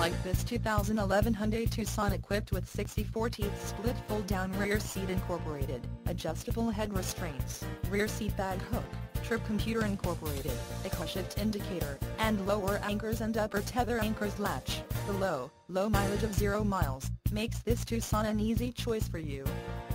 like this 2011 Hyundai Tucson equipped with 64-teeth split fold-down rear seat incorporated, adjustable head restraints, rear seat bag hook, trip computer incorporated, a shift indicator, and lower anchors and upper tether anchors latch. The low mileage of 0 miles makes this Tucson an easy choice for you.